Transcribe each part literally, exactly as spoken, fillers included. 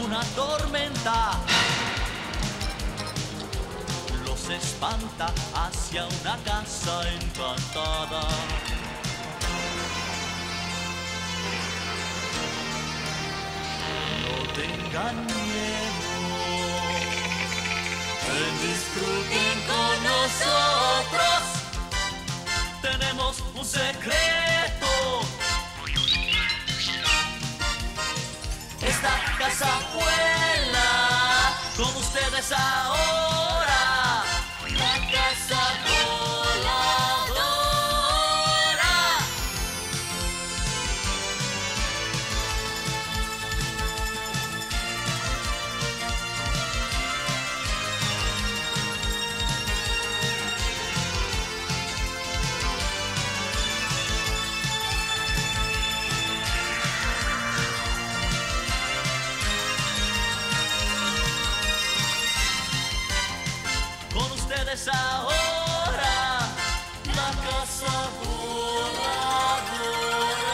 una tormenta los espanta hacia una casa encantada. No tengan miedo, disfruten con nosotros. Tenemos un secreto. Esta casa vuela con ustedes ahora. La casa voladora. Ahora la casa voladora.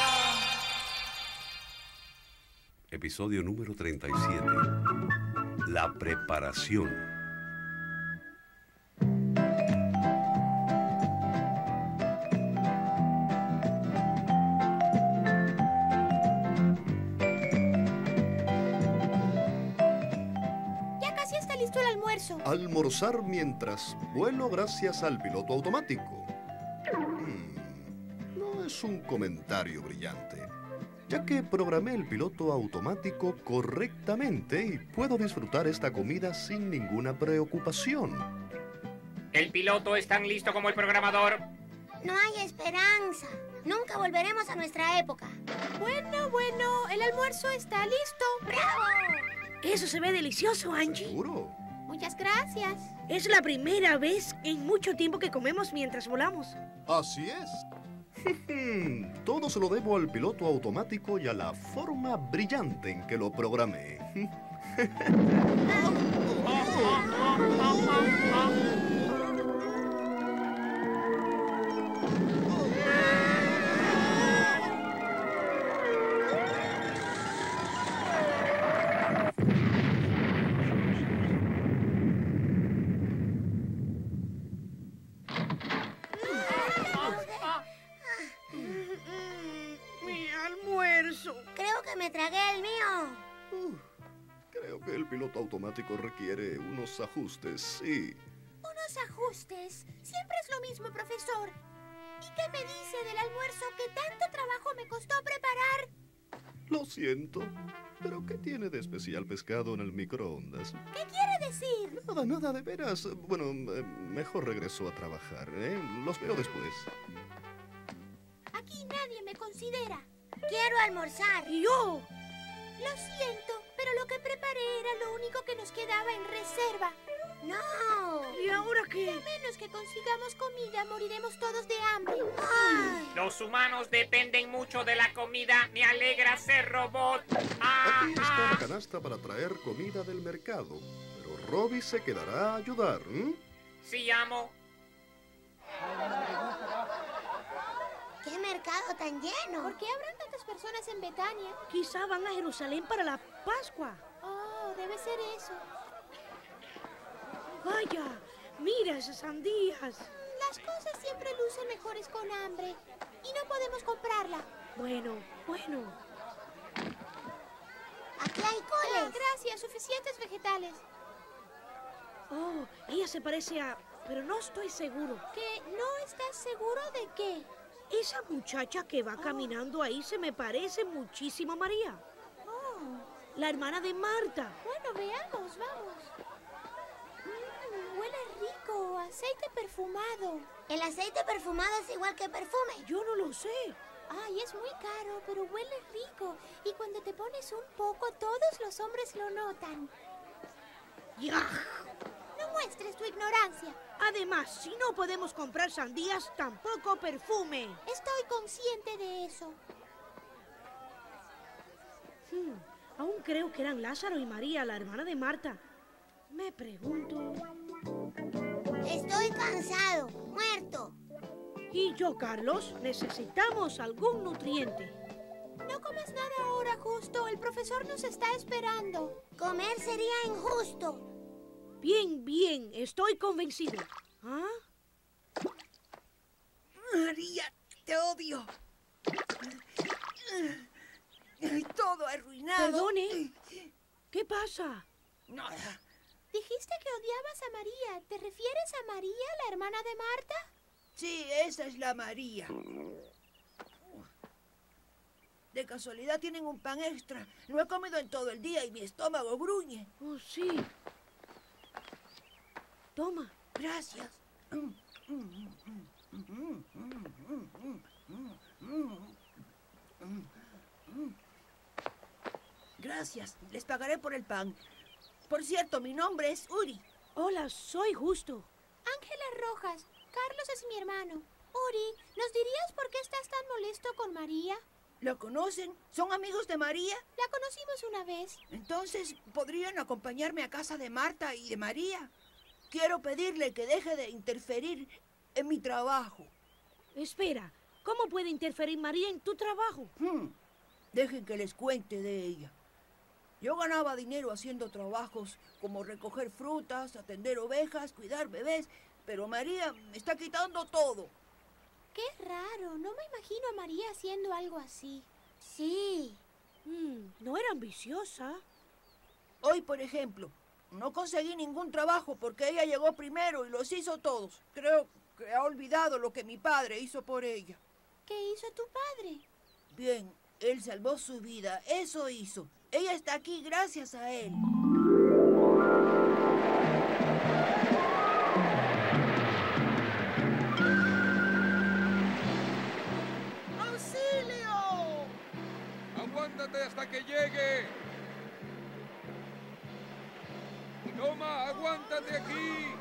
Episodio número treinta y siete. La preparación. Almorzar mientras vuelo gracias al piloto automático. Hmm, no es un comentario brillante, ya que programé el piloto automático correctamente y puedo disfrutar esta comida sin ninguna preocupación. ¿El piloto es tan listo como el programador? No hay esperanza. Nunca volveremos a nuestra época. Bueno, bueno, el almuerzo está listo. ¡Bravo! Eso se ve delicioso, Angie. ¿Seguro? Muchas gracias. Es la primera vez en mucho tiempo que comemos mientras volamos. Así es. Todo se lo debo al piloto automático y a la forma brillante en que lo programé. Creo que me tragué el mío. Uh, creo que el piloto automático requiere unos ajustes, sí. ¿Unos ajustes? Siempre es lo mismo, profesor. ¿Y qué me dice del almuerzo que tanto trabajo me costó preparar? Lo siento, pero ¿qué tiene de especial pescado en el microondas? ¿Qué quiere decir? Nada, nada, de veras. Bueno, eh, mejor regreso a trabajar, ¿eh? Los veo después. Aquí nadie me considera. Quiero almorzar. ¿Y yo? Lo siento, pero lo que preparé era lo único que nos quedaba en reserva. ¡No! ¿Y ahora qué? A menos que consigamos comida, moriremos todos de hambre. ¡Ay! Los humanos dependen mucho de la comida. Me alegra ser robot. ¡Ah, Aquí está ah! la canasta para traer comida del mercado. Pero Robbie se quedará a ayudar, ¿eh? Sí, amo. ¡Qué mercado tan lleno! ¿Por qué habrán tantas personas en Betania? Quizá van a Jerusalén para la Pascua. Oh, debe ser eso. Vaya, mira esas sandías. Las cosas siempre lucen mejores con hambre. Y no podemos comprarla. Bueno, bueno. Aquí hay coles. Ah, gracias, suficientes vegetales. Oh, ella se parece a... pero no estoy seguro. ¿Que no estás seguro de qué? Esa muchacha que va caminando ahí se me parece muchísimo a María. Oh. La hermana de Marta. Bueno, veamos, vamos. Mm, huele rico, aceite perfumado. ¿El aceite perfumado es igual que perfume? Yo no lo sé. Ay, es muy caro, pero huele rico. Y cuando te pones un poco, todos los hombres lo notan. ¡Ya! No muestres tu ignorancia. Además, si no podemos comprar sandías, tampoco perfume. Estoy consciente de eso. Hmm, aún creo que eran Lázaro y María, la hermana de Marta. Me pregunto... Estoy cansado, muerto. ¿Y yo, Carlos? Necesitamos algún nutriente. No comas nada ahora, Justo. El profesor nos está esperando. Comer sería injusto. Bien, bien, estoy convencido. ¿Ah? María, te odio. Todo arruinado. Perdone. ¿Qué pasa? Nada. Dijiste que odiabas a María. ¿Te refieres a María, la hermana de Marta? Sí, esa es la María. De casualidad tienen un pan extra. No he comido en todo el día y mi estómago gruñe. Oh, sí. Toma. Gracias. Gracias. Les pagaré por el pan. Por cierto, mi nombre es Uri. Hola, soy Justo. Ángela Rojas. Carlos es mi hermano. Uri, ¿nos dirías por qué estás tan molesto con María? ¿Lo conocen? ¿Son amigos de María? La conocimos una vez. Entonces, ¿podrían acompañarme a casa de Marta y de María? Quiero pedirle que deje de interferir en mi trabajo. Espera, ¿cómo puede interferir María en tu trabajo? Hmm. Dejen que les cuente de ella. Yo ganaba dinero haciendo trabajos como recoger frutas, atender ovejas, cuidar bebés, pero María me está quitando todo. Qué raro. No me imagino a María haciendo algo así. Sí. Mm, no era ambiciosa. Hoy, por ejemplo, no conseguí ningún trabajo porque ella llegó primero y los hizo todos. Creo que ha olvidado lo que mi padre hizo por ella. ¿Qué hizo tu padre? Bien, él salvó su vida. Eso hizo. Ella está aquí gracias a él. ¡Auxilio! ¡Aguántate hasta que llegue! ¡Toma, aguántate aquí!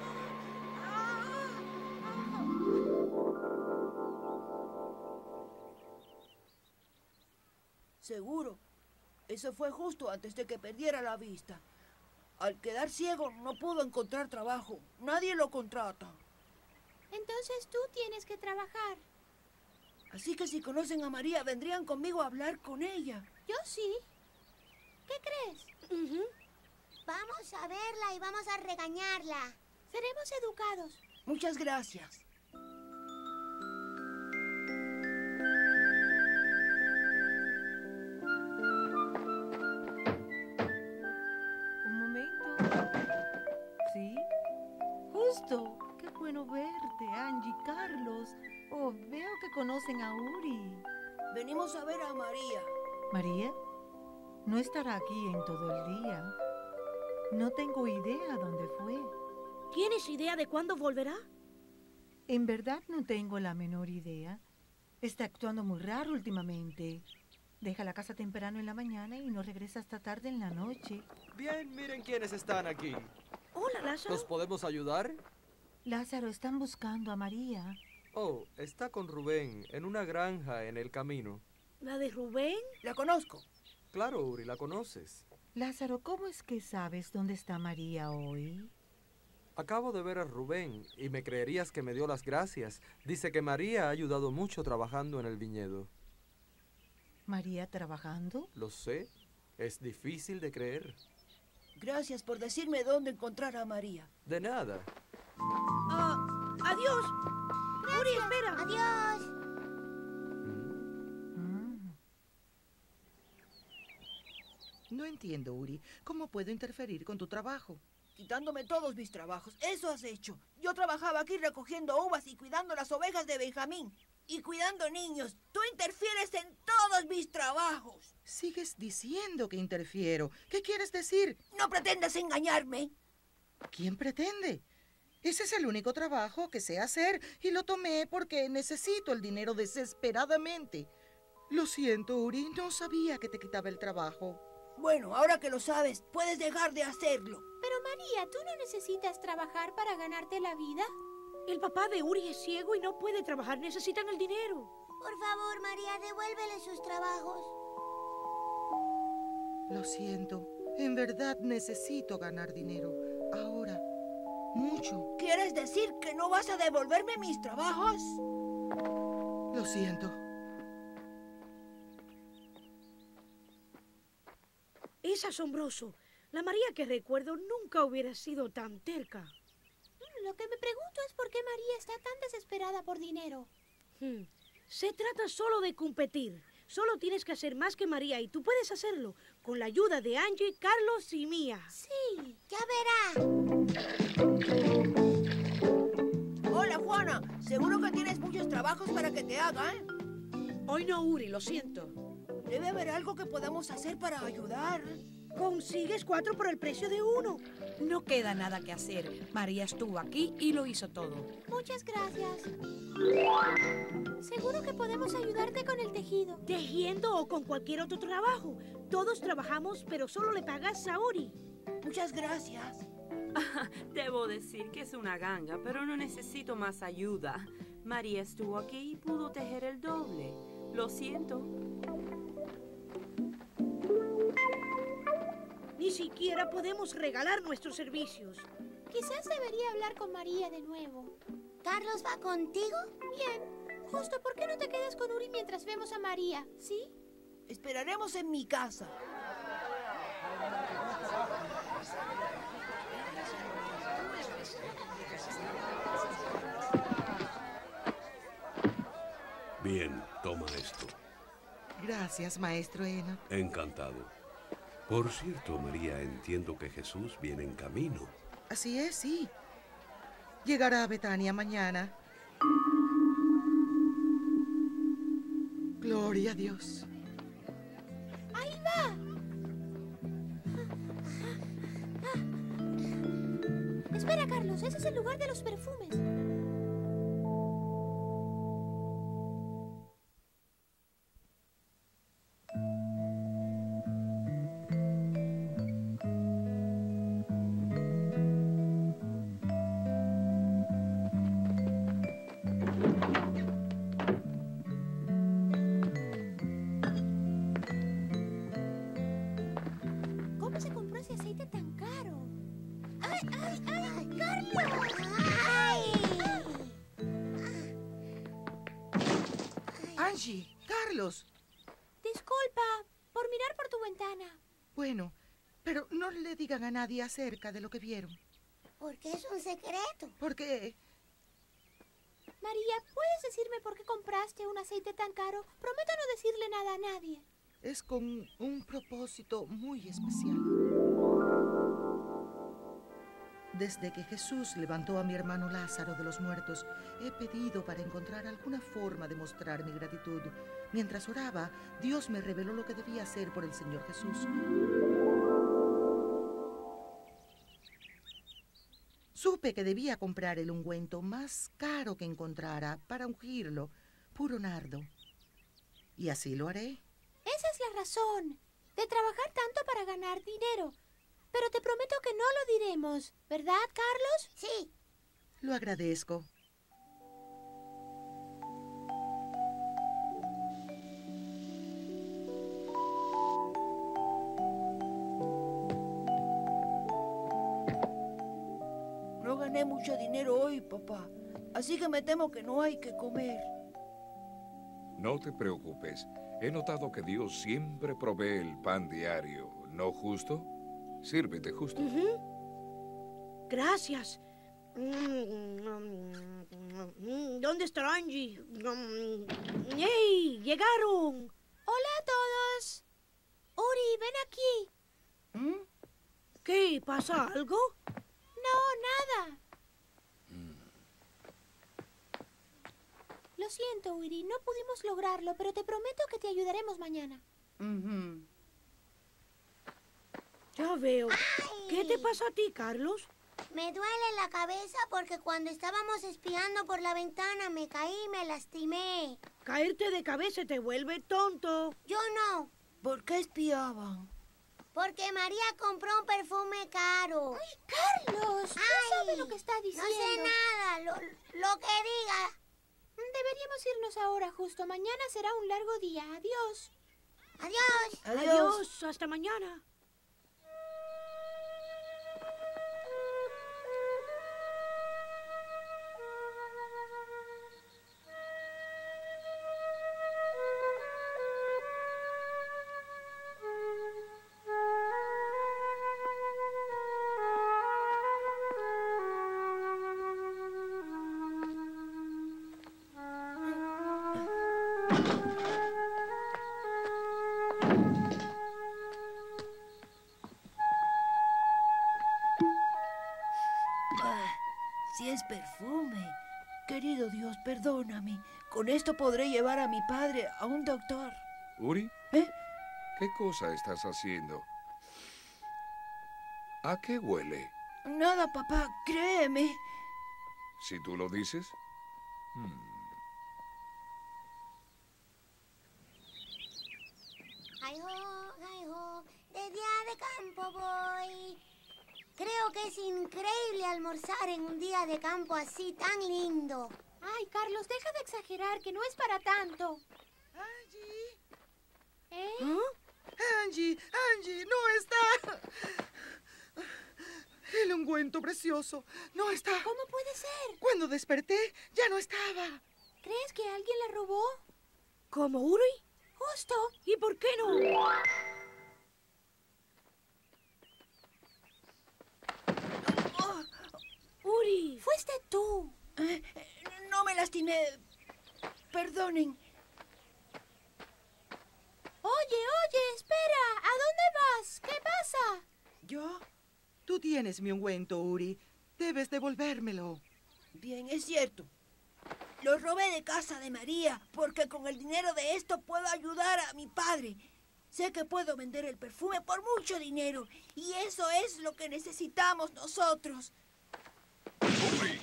Seguro. Eso fue justo antes de que perdiera la vista. Al quedar ciego no pudo encontrar trabajo. Nadie lo contrata. Entonces tú tienes que trabajar. Así que si conocen a María, vendrían conmigo a hablar con ella. Yo sí. ¿Qué crees? Ujú. Vamos a verla y vamos a regañarla. Seremos educados. Muchas gracias. Un momento. ¿Sí? Justo. Qué bueno verte, Angie, Carlos. Oh, veo que conocen a Uri. Venimos a ver a María. ¿María? No estará aquí en todo el día. No tengo idea dónde fue. ¿Tienes idea de cuándo volverá? En verdad no tengo la menor idea. Está actuando muy raro últimamente. Deja la casa temprano en la mañana y no regresa hasta tarde en la noche. Bien, miren quiénes están aquí. Hola, Lázaro. ¿Nos podemos ayudar? Lázaro, están buscando a María. Oh, está con Rubén en una granja en el camino. ¿La de Rubén? La conozco. Claro, Uri, la conoces. Lázaro, ¿cómo es que sabes dónde está María hoy? Acabo de ver a Rubén y me creerías que me dio las gracias. Dice que María ha ayudado mucho trabajando en el viñedo. ¿María trabajando? Lo sé. Es difícil de creer. Gracias por decirme dónde encontrar a María. De nada. Ah, adiós. Uri, espera. Adiós. Mm. No entiendo, Uri. ¿Cómo puedo interferir con tu trabajo? Quitándome todos mis trabajos. Eso has hecho. Yo trabajaba aquí recogiendo uvas y cuidando las ovejas de Benjamín. Y cuidando niños. Tú interfieres en todos mis trabajos. Sigues diciendo que interfiero. ¿Qué quieres decir? No pretendas engañarme. ¿Quién pretende? Ese es el único trabajo que sé hacer y lo tomé porque necesito el dinero desesperadamente. Lo siento, Uri. No sabía que te quitaba el trabajo. Bueno, ahora que lo sabes, puedes dejar de hacerlo. Pero María, ¿tú no necesitas trabajar para ganarte la vida? El papá de Uri es ciego y no puede trabajar. Necesitan el dinero. Por favor, María, devuélvele sus trabajos. Lo siento. En verdad necesito ganar dinero. Ahora. Mucho. ¿Quieres decir que no vas a devolverme mis trabajos? Lo siento. Es asombroso. La María que recuerdo nunca hubiera sido tan terca. Lo que me pregunto es por qué María está tan desesperada por dinero. Hmm. Se trata solo de competir. Solo tienes que hacer más que María y tú puedes hacerlo con la ayuda de Angie, Carlos y mía. Sí, ya verá. Hola, Juana. Seguro que tienes muchos trabajos para que te haga, ¿eh? Hoy no, Uri, lo siento. Debe haber algo que podamos hacer para ayudar. Consigues cuatro por el precio de uno. No queda nada que hacer. María estuvo aquí y lo hizo todo. Muchas gracias. Seguro que podemos ayudarte con el tejido. Tejiendo o con cualquier otro trabajo. Todos trabajamos, pero solo le pagas a Uri. Muchas gracias. Debo decir que es una ganga, pero no necesito más ayuda. María estuvo aquí y pudo tejer el doble. Lo siento. Ni siquiera podemos regalar nuestros servicios. Quizás debería hablar con María de nuevo. ¿Carlos va contigo? Bien. Justo, ¿por qué no te quedas con Uri mientras vemos a María? ¿Sí? Esperaremos en mi casa. Bien, toma esto. Gracias, maestro Enoch. Encantado. Por cierto, María, entiendo que Jesús viene en camino. Así es, sí. Llegará a Betania mañana. Gloria a Dios. ¡Ahí va! Espera, Carlos, ese es el lugar de los perfumes. ¿Cómo se compró ese aceite tan caro? ¡Ay, ay, ay! ¡Carlos! ¡Ay! Angie, Carlos. Disculpa por mirar por tu ventana. Bueno, pero no le digan a nadie acerca de lo que vieron. Porque es un secreto. Porque... María, ¿puedes decirme por qué compraste un aceite tan caro? Prometo no decirle nada a nadie. es con un propósito muy especial. Desde que Jesús levantó a mi hermano Lázaro de los muertos, he pedido para encontrar alguna forma de mostrar mi gratitud. Mientras oraba, Dios me reveló lo que debía hacer por el Señor Jesús. Supe que debía comprar el ungüento más caro que encontrara para ungirlo, puro nardo. Y así lo haré. Esa es la razón, de trabajar tanto para ganar dinero. Pero te prometo que no lo diremos, ¿verdad, Carlos? Sí. Lo agradezco. No gané mucho dinero hoy, papá. Así que me temo que no hay que comer. No te preocupes. He notado que Dios siempre provee el pan diario, ¿no, Justo? Sírvete, Justo. Uh-huh. Gracias. ¿Dónde está Angie? ¡Hey! ¡Llegaron! Hola a todos. Uri, ven aquí. ¿Mm? ¿Qué? ¿Pasa algo? No, nada. Lo siento, Uri, no pudimos lograrlo, pero te prometo que te ayudaremos mañana. Uh-huh. Ya veo. Ay. ¿Qué te pasa a ti, Carlos? Me duele la cabeza porque cuando estábamos espiando por la ventana me caí y me lastimé. Caerte de cabeza te vuelve tonto. Yo no. ¿Por qué espiaban? Porque María compró un perfume caro. ¡Ay, Carlos! No Ay, sabe lo que está diciendo. No sé nada, lo, lo que diga. Deberíamos irnos ahora, Justo. Mañana será un largo día. Adiós. Adiós. Adiós. Adiós. Hasta mañana. Dios, perdóname. Con esto podré llevar a mi padre a un doctor. ¿Uri? ¿Eh? ¿Qué cosa estás haciendo? ¿A qué huele? Nada, papá, créeme. Si tú lo dices. Hmm. Ay, ho, ay, ho, de día de campo voy. Creo que es increíble almorzar en un día de campo así tan lindo. Ay, Carlos, deja de exagerar, que no es para tanto. Angie. ¿Eh? ¿Ah? Angie, Angie, no está. El ungüento precioso no está. ¿Cómo puede ser? Cuando desperté, ya no estaba. ¿Crees que alguien la robó? ¿Cómo, Uri? Justo. ¿Y por qué no? Oh, Uri. Fuiste tú. Eh, no me lastimé. Perdonen. Oye, oye, espera. ¿A dónde vas? ¿Qué pasa? ¿Yo? Tú tienes mi ungüento, Uri. Debes devolvérmelo. Bien, es cierto. Lo robé de casa de María porque con el dinero de esto puedo ayudar a mi padre. Sé que puedo vender el perfume por mucho dinero y eso es lo que necesitamos nosotros. ¡Uri!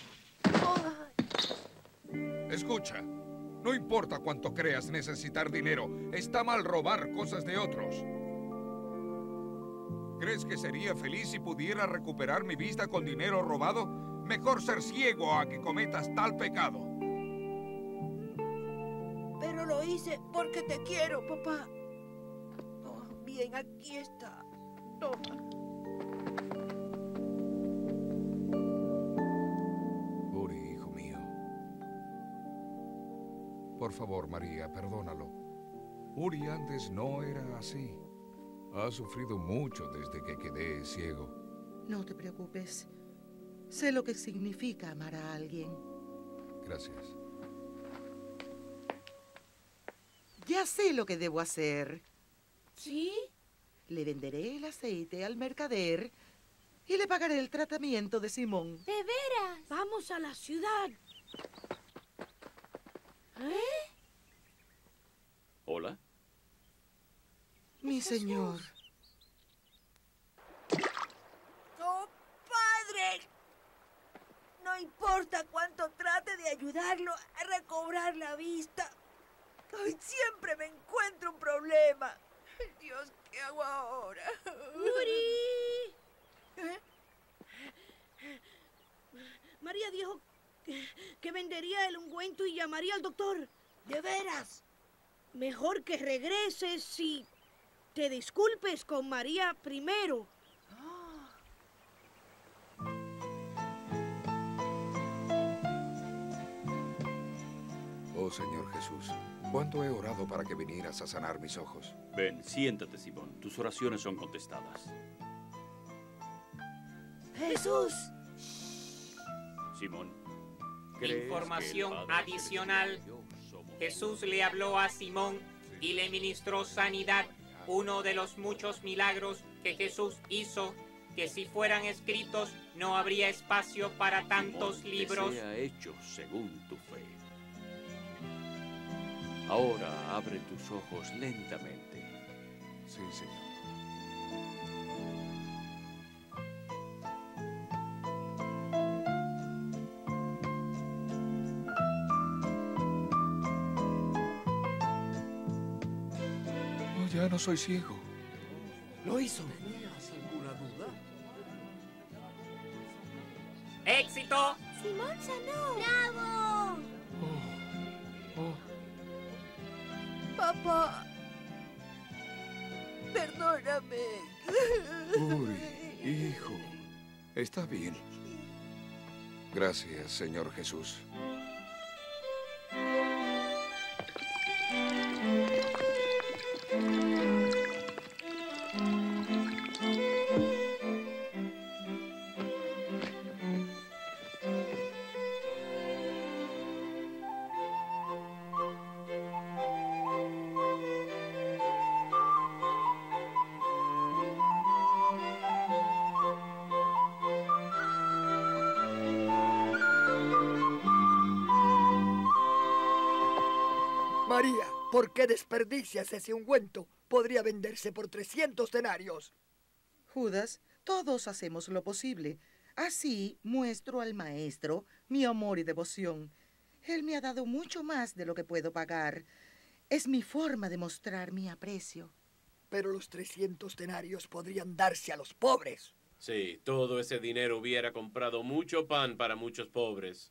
Escucha, no importa cuánto creas necesitar dinero, está mal robar cosas de otros. ¿Crees que sería feliz si pudiera recuperar mi vista con dinero robado? Mejor ser ciego a que cometas tal pecado. Pero lo hice porque te quiero, papá. Oh, bien, aquí está. Toma. Uri, hijo mío. Por favor, María, perdónalo. Uri antes no era así. Ha sufrido mucho desde que quedé ciego. No te preocupes. Sé lo que significa amar a alguien. Gracias. Ya sé lo que debo hacer. ¿Sí? Le venderé el aceite al mercader y le pagaré el tratamiento de Simón. ¿De veras? Vamos a la ciudad. ¿Eh? Hola. Mi señor. ¡Oh, padre! No importa cuánto trate de ayudarlo a recobrar la vista. Ay, siempre me encuentro un problema. Ay, Dios, ¿qué hago ahora? ¡Uri! ¿Eh? María dijo que, que vendería el ungüento y llamaría al doctor. ¿De veras? Mejor que regreses y te disculpes con María primero. Oh, Señor Jesús, ¿cuánto he orado para que vinieras a sanar mis ojos? Ven, siéntate, Simón. Tus oraciones son contestadas. ¡Jesús! Simón. Información adicional. Jesús le habló a Simón y le ministró sanidad, uno de los muchos milagros que Jesús hizo, que si fueran escritos no habría espacio para tantos Simón, libros. que sea hecho según tu fe. Ahora abre tus ojos lentamente. Sí, Señor. Oh, ya no soy ciego. Lo hizo. ¿Tenías alguna duda? ¡Éxito! Simón sanó. ¡Bravo! Oh, oh. Papá, perdóname. Uri, hijo, está bien. Gracias, Señor Jesús. María, ¿por qué desperdicias ese ungüento? Podría venderse por trescientos denarios. Judas, todos hacemos lo posible. Así muestro al maestro mi amor y devoción. Él me ha dado mucho más de lo que puedo pagar. Es mi forma de mostrar mi aprecio. Pero los trescientos denarios podrían darse a los pobres. Sí, todo ese dinero hubiera comprado mucho pan para muchos pobres.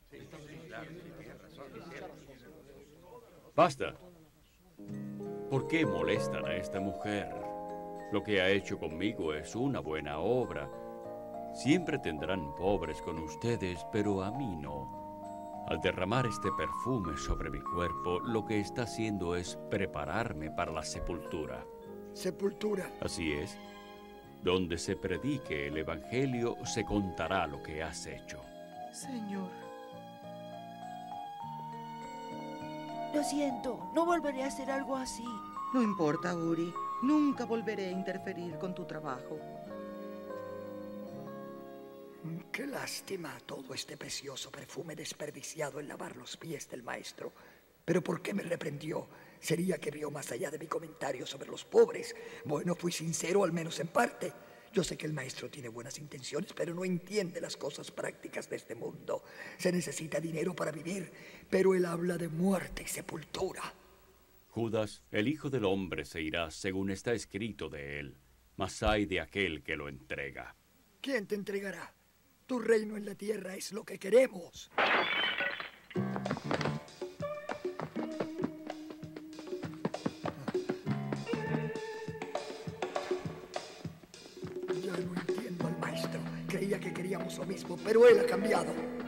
Basta. ¿Por qué molestan a esta mujer? Lo que ha hecho conmigo es una buena obra. Siempre tendrán pobres con ustedes, pero a mí no. Al derramar este perfume sobre mi cuerpo, lo que está haciendo es prepararme para la sepultura. ¿Sepultura? Así es. Donde se predique el Evangelio, se contará lo que has hecho. Señor. Lo siento, no volveré a hacer algo así. No importa, Uri. Nunca volveré a interferir con tu trabajo. Qué lástima todo este precioso perfume desperdiciado en lavar los pies del maestro. ¿Pero por qué me reprendió? ¿Sería que vio más allá de mi comentario sobre los pobres? Bueno, fui sincero, al menos en parte. Yo sé que el maestro tiene buenas intenciones, pero no entiende las cosas prácticas de este mundo. Se necesita dinero para vivir, pero él habla de muerte y sepultura. Judas, el Hijo del Hombre se irá según está escrito de él, mas ay de aquel que lo entrega. ¿Quién te entregará? Tu reino en la tierra es lo que queremos. Ya no entiendo al maestro. Creía que queríamos lo mismo, pero él ha cambiado.